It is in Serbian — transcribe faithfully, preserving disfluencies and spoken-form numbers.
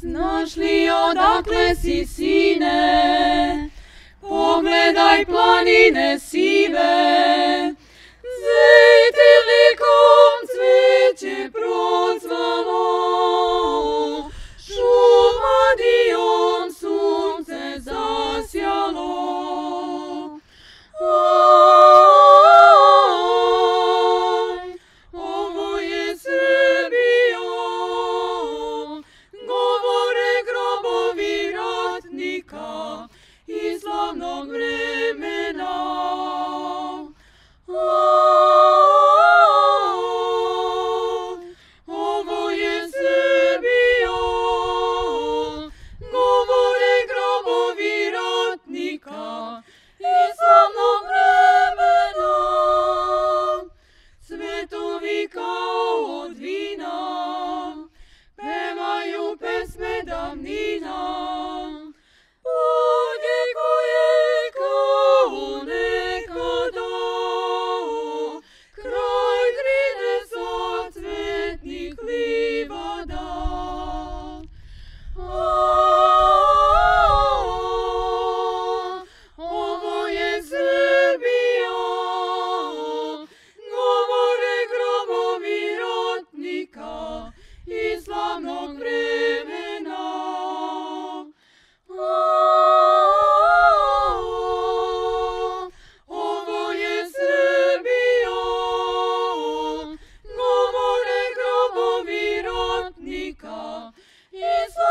Znaš li odakle si, sine? Pogledaj planine sive, zejtilikom cveće procvalo, šumadijom sunce zasjalo. Aj, ovo je Srbijo, govore grobovi ratnika iz slavnog vremena. Aj, ovo je Srbijo, govore grobovi ratnika iz slavnog vremena. Cvetovi kao od vina pevaju pesme davnina, odjekuje kao nekada kraj Drine sa cvetnih livada. Ovo je Srbijo, govore grobovi ratnika iz slavnog vremena. Ovo je Srbijo, govore grobovi ratnika iz